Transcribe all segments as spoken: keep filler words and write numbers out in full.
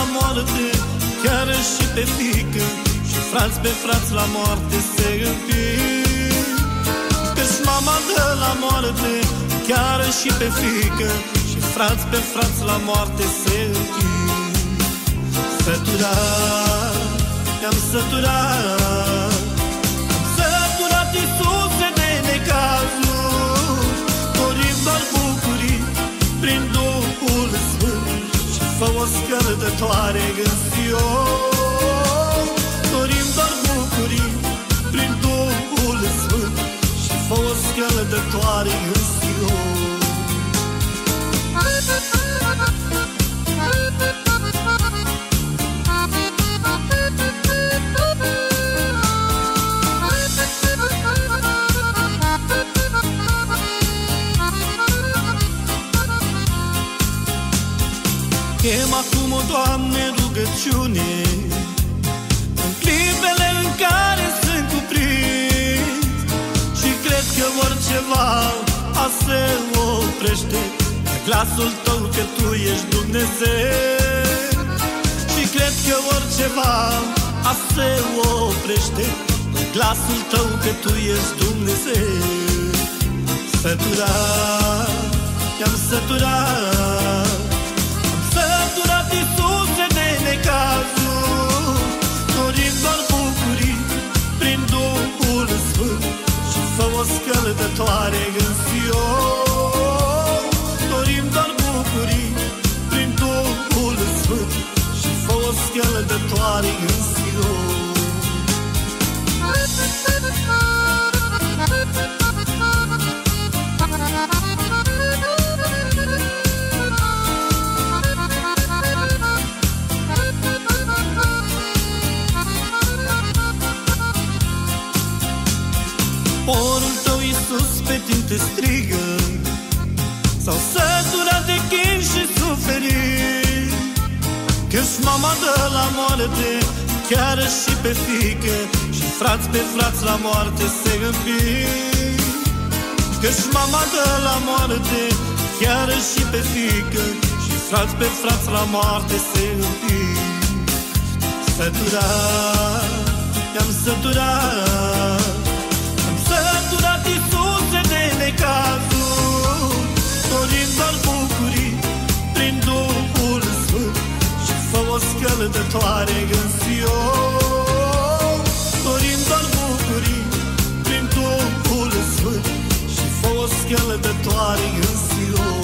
la moarte, chiar și pe fiică, și frați pe frați la moarte se împing. Că-și mama dă la moarte, chiar și pe fiică, și frați pe frați la moarte se împing. Săturat, i-am săturat, am săturat, Iisuse, de necazuri. Dorim doar bucurii prin Duhul Sfânt și fă o scăldătoare în Sion. Dorim doar bucurii prin Duhul Sfânt și fă o scăldătoare în Sion. Chem acum, o Doamne, rugăciune în clipele în care sunt cuprins și cred că orice val a se oprește de glasul Tău că Tu ești Dumnezeu. Și cred că orice val a se oprește de glasul Tău că Tu ești Dumnezeu. Săturat, i-am săturat, săturat, Iisuse, de necazuri. Dorim doar bucurii prin Duhul Sfânt și fă o scăldătoare în Sion. Dorim doar bucurii prin Duhul Sfânt și fă o scăldătoare în Sion. Porul Tău, Iisus, pe tine te strigă, s-au săturat de chin și suferit. Că-și mama dă la moarte, chiar și pe fiică, și frați pe frați la moarte se împing. Că-și mama dă la moarte, chiar și pe fiică, și frați pe frați la moarte se împing. Săturat, i-am săturat, săturat, Iisuse, de necazuri. Dorim doar bucurii prin Duhul Sfânt și fă o scăldătoare în Sion. Dorim doar bucurii prin Duhul Sfânt și fă o scăldătoare în Sion.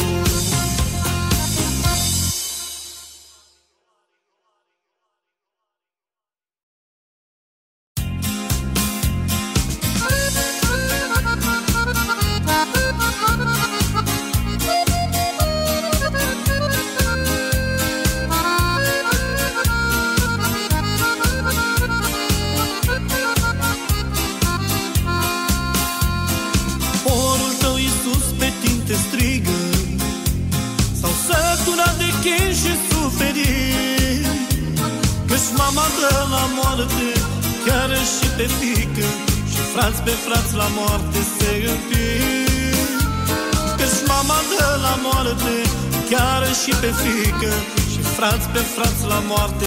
Mama dă la moarte, chiar și pe fiică, și frați pe frați la moarte se împing. Că-și mama dă la moarte, chiar și pe fiică, și frați pe frați la moarte